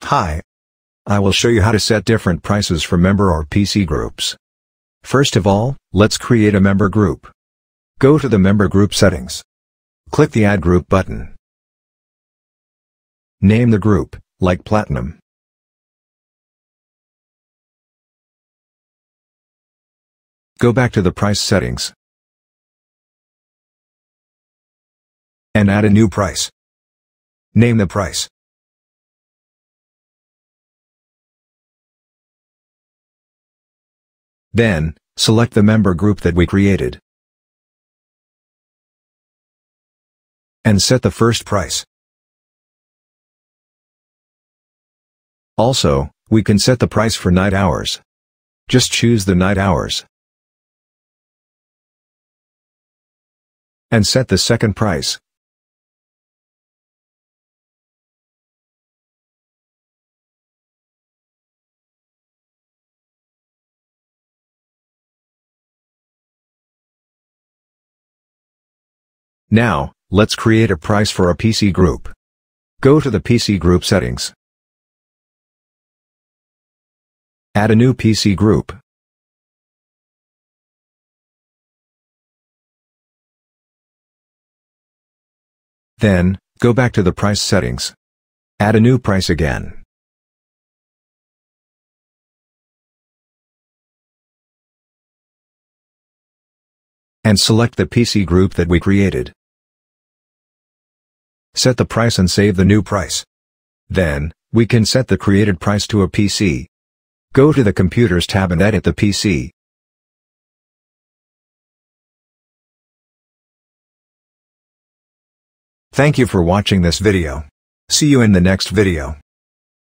Hi. I will show you how to set different prices for member or PC groups. First of all, let's create a member group. Go to the member group settings. Click the Add Group button. Name the group, like Platinum. Go back to the price settings. And add a new price. Name the price. Then, select the member group that we created. And set the first price. Also, we can set the price for night hours. Just choose the night hours. And set the second price. Now, let's create a price for a PC group. Go to the PC group settings. Add a new PC group. Then, go back to the price settings. Add a new price again. And select the PC group that we created. Set the price and save the new price. Then, we can set the created price to a PC. Go to the Computers tab and edit the PC. Thank you for watching this video. See you in the next video.